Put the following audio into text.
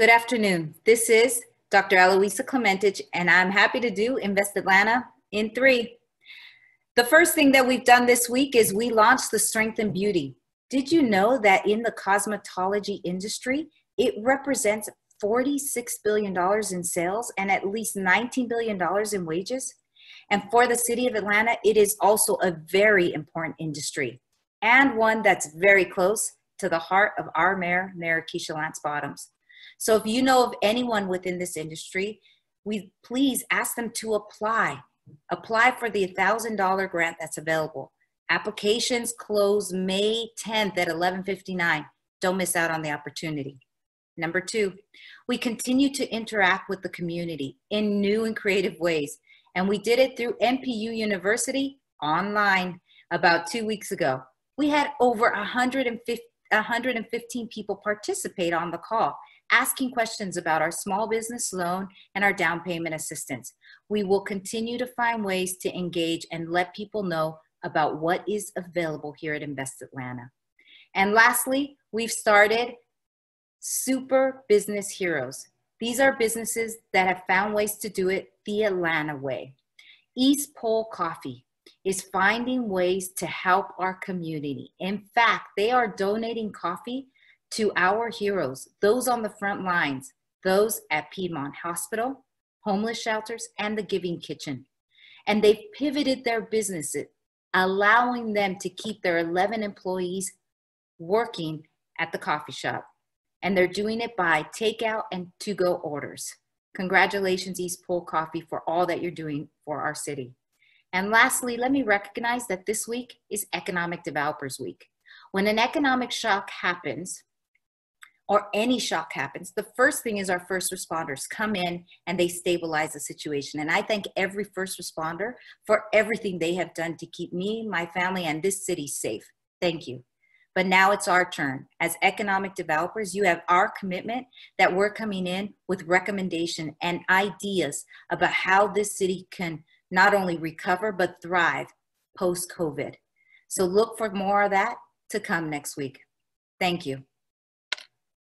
Good afternoon. This is Dr. Eloisa Clementich, and I'm happy to do Invest Atlanta in 3. The first thing that we've done this week is we launched the Strength and Beauty. Did you know that in the cosmetology industry, it represents $46 billion in sales and at least $19 billion in wages? And for the city of Atlanta, it is also a very important industry and one that's very close to the heart of our mayor, Mayor Keisha Lance Bottoms. So if you know of anyone within this industry, we please ask them to apply. Apply for the $1,000 grant that's available. Applications close May 10th at 11:59. Don't miss out on the opportunity. Number 2, we continue to interact with the community in new and creative ways. And we did it through NPU University online about 2 weeks ago. We had over 115 people participate on the call, asking questions about our small business loan and our down payment assistance. We will continue to find ways to engage and let people know about what is available here at Invest Atlanta. And lastly, we've started Super Business Heroes. These are businesses that have found ways to do it the Atlanta way. East Pole Coffee is finding ways to help our community. In fact, they are donating coffee to our heroes, those on the front lines, those at Piedmont Hospital, homeless shelters, and the Giving Kitchen. And they've pivoted their businesses, allowing them to keep their 11 employees working at the coffee shop. And they're doing it by takeout and to-go orders. Congratulations, East Pole Coffee, for all that you're doing for our city. And lastly, let me recognize that this week is Economic Developers Week. When an economic shock happens, or any shock happens, the first thing is our first responders come in and they stabilize the situation. And I thank every first responder for everything they have done to keep me, my family, and this city safe. Thank you. But now it's our turn. As economic developers, you have our commitment that we're coming in with recommendation and ideas about how this city can not only recover, but thrive post-COVID. So look for more of that to come next week. Thank you.